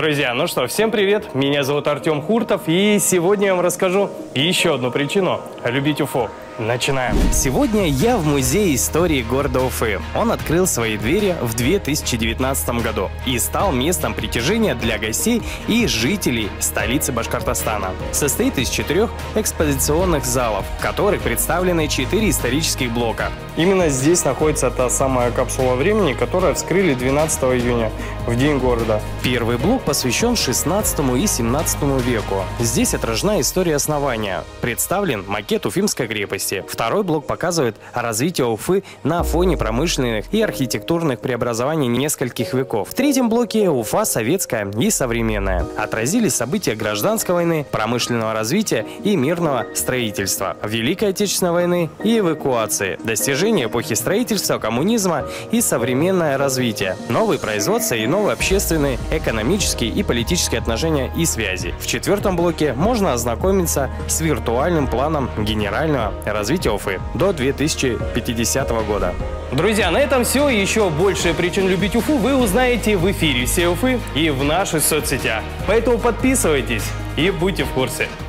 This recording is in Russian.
Друзья, ну что, всем привет, меня зовут Артем Хуртов, и сегодня я вам расскажу еще одну причину любить Уфу. Начинаем. Сегодня я в Музее истории города Уфы. Он открыл свои двери в 2019 году и стал местом притяжения для гостей и жителей столицы Башкортостана. Состоит из 4 экспозиционных залов, в которых представлены 4 исторических блока. Именно здесь находится та самая капсула времени, которую вскрыли 12 июня, в день города. Первый блок посвящен 16 и 17 веку. Здесь отражена история основания. Представлен макет Уфимской крепости. Второй блок показывает развитие Уфы на фоне промышленных и архитектурных преобразований нескольких веков. В третьем блоке Уфа советская и современная. Отразились события гражданской войны, промышленного развития и мирного строительства, Великой Отечественной войны и эвакуации, достижения эпохи строительства, коммунизма и современное развитие, новые производства и новые общественные, экономические и политические отношения и связи. В четвертом блоке можно ознакомиться с виртуальным планом генерального развития Уфы до 2050 года. Друзья, на этом все. Еще больше причин любить Уфу вы узнаете в эфире «Все Уфы» и в наших соцсетях. Поэтому подписывайтесь и будьте в курсе.